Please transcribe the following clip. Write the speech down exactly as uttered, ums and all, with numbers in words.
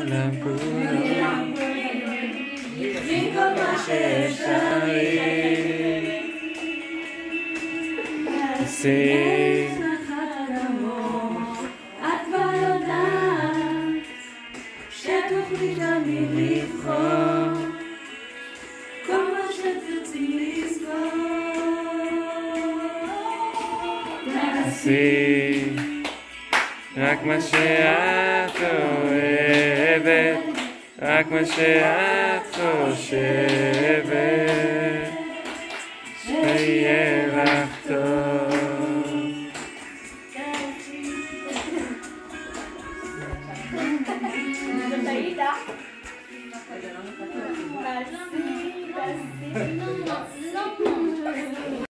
העולם כולו, מכל מה שאפשרי. עשי את כבר יודעת שתוכלי תמיד לבחור כל מה שתרצי לזכור. תעשי רק מה שאת אוהבת, רק מה שאת חושבת שיהיה